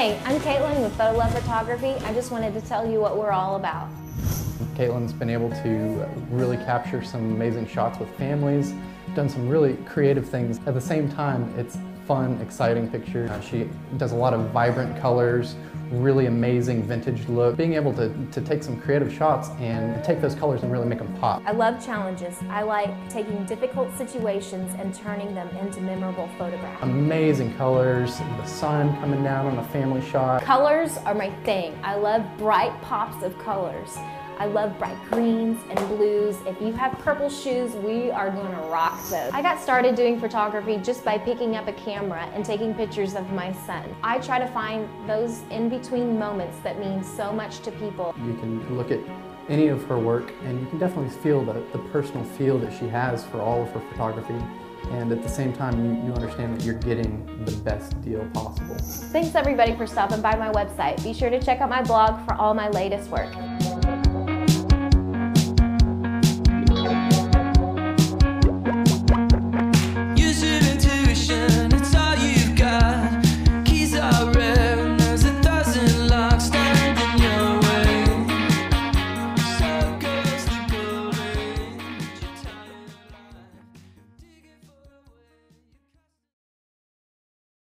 Hey, I'm Caitlin with Photo Love Photography. I just wanted to tell you what we're all about. Caitlin's been able to really capture some amazing shots with families, done some really creative things. At the same time, it's fun, exciting pictures. She does a lot of vibrant colors, really amazing vintage look. Being able to take some creative shots and take those colors and really make them pop. I love challenges. I like taking difficult situations and turning them into memorable photographs. Amazing colors, the sun coming down on a family shot. Colors are my thing. I love bright pops of colors. I love bright greens and blues. If you have purple shoes, we are gonna rock those. I got started doing photography just by picking up a camera and taking pictures of my son. I try to find those in-between moments that mean so much to people. You can look at any of her work and you can definitely feel the personal feel that she has for all of her photography. And at the same time, you understand that you're getting the best deal possible. Thanks everybody for stopping by my website. Be sure to check out my blog for all my latest work.